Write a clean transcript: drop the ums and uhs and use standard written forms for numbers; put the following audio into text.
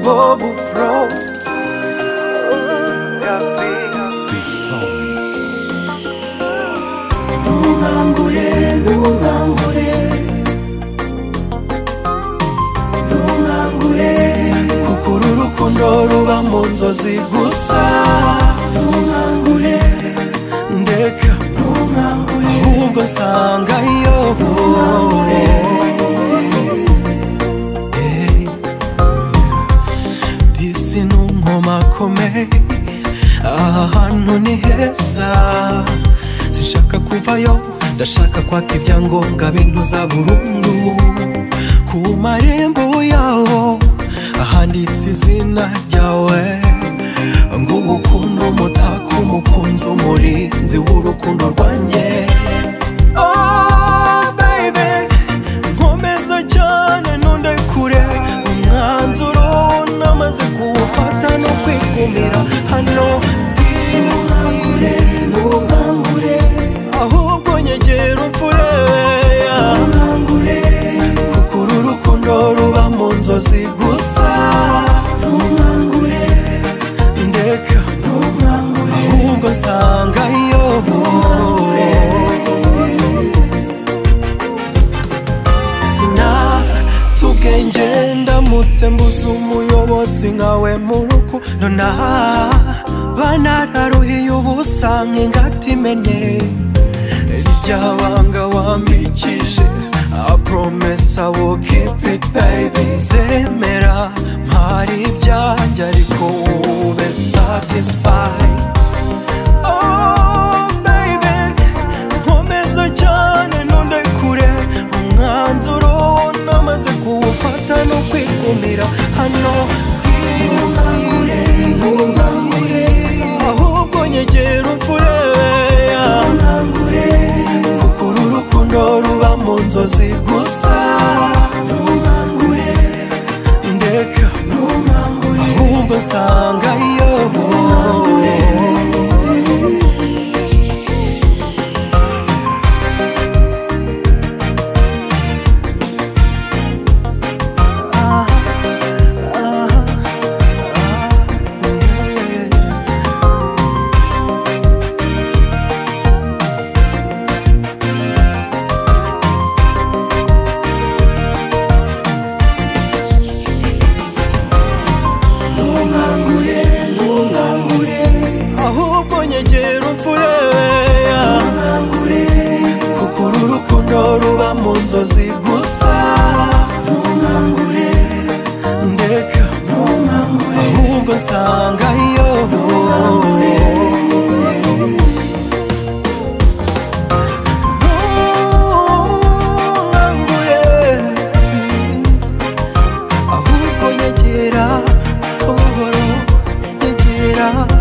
Bobo Pro. Numangure, numangure, numangure, kuko uru rukundo ruba mu nzozi gusa. Numangure, ndeka numangure, ahubwo nsangayo. Numangure, disi n'unkomakomeye, aha hantu ni heza, sinshaka kuvayo, ndashaka kwaka ibyangombwa bintuza burundu. Ku marembo yaho ahanditse izina ryawe, ngo urukundo umutako, umukunzi, umurinzi w'urukundo rwanjye. Oh baby, nkomeza cyane ntundekure, umwanzuro namaze kuwufata no kwigumira hano. Numangure, numangure, ahubwo nyegera umfure. Numangure, kuko uru rukundo ruba mu nzozi gusa. Numangure, ndeka numangure, ahubwo nsangayo. Numangure, natubwenge ndamutse mbuze umuyobozi nkawe mu rukundo, naba nararuhiye ubusa nk'ingata imennye. Irya banga wambikije, I promise I will keep it baby. Zemera mpari ibyanjye ariko ube satisfied. Oh baby, nkomeza cyane ntundekure, umwanzuro namaze kuwufata no kwigumira hano. Numangure, numangure, ahubwo nyegera umfure. Numangure, kuko uru rukundo ruba mu nzozi gusa. Numangure, ndeka numangure, ahubwo nsangayo. Numangure, ahubwo nyegera umfure. Numangure, kuko uru rukundo ruba mu nzozi gusa. Numangure, ndeka numangure, ahubwo nsangayo. Numangure, numangure, ahubwo nyegera buhoro, nyegera.